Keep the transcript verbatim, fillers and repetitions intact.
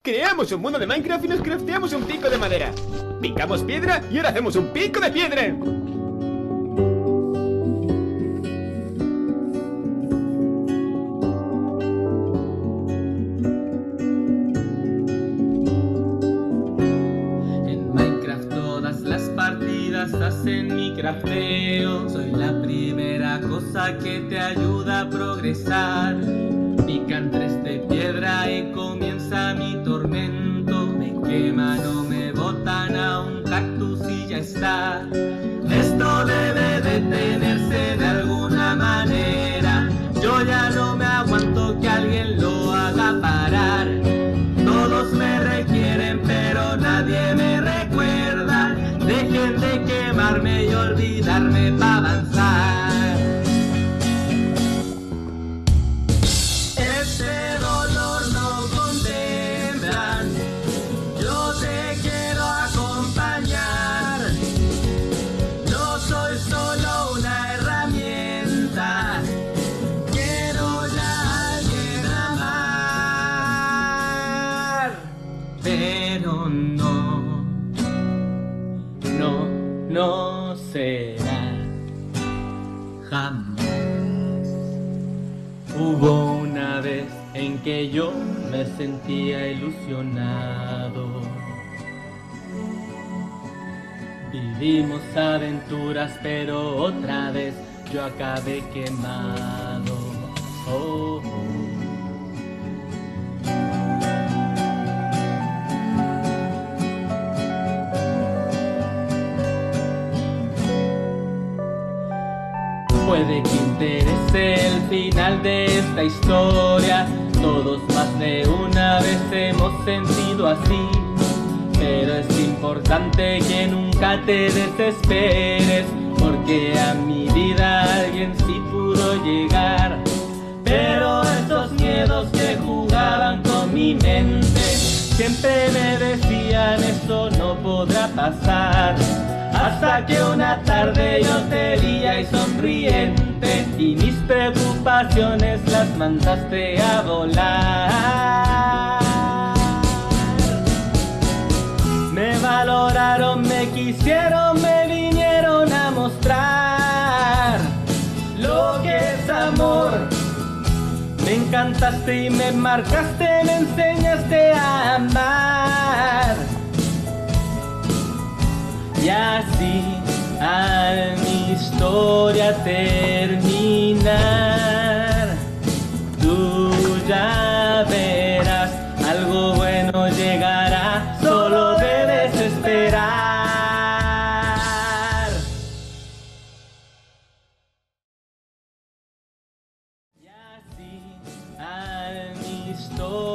Creamos un mundo de Minecraft y nos crafteamos un pico de madera. Picamos piedra y ahora hacemos un pico de piedra. En mi crafteo soy la primera cosa que te ayuda a progresar. Pican tres de piedra y comienza mi tormento. Me queman o me botan a un cactus y ya está. Esto debe detenerse de alguna manera. Yo ya no me aguanto que alguien lo haga parar. Todos me requieren pero nadie me recuerda. Dejen de quemarme y olvidarme para avanzar. Este dolor no contemplan. Yo te quiero acompañar. No soy solo una herramienta. Quiero ya a alguien amar. Pero no. No, no será jamás. Hubo una vez en que yo me sentía ilusionado. Vivimos aventuras, pero otra vez yo acabé quemado. Oh, oh. Puede que interese el final de esta historia. Todos más de una vez hemos sentido así. Pero es importante que nunca te desesperes, porque a mi vida alguien sí pudo llegar. Pero esos miedos que jugaban con mi mente siempre me decían eso no podrá pasar. Hasta que una tarde yo te vi ahí sonriente y mis preocupaciones las mandaste a volar. Me valoraron, me quisieron, me vinieron a mostrar lo que es amor. Me encantaste y me marcaste, me enseñaste a amar. Y así al mi historia terminar, tú ya verás, algo bueno llegará, solo debes esperar. Y así al mi historia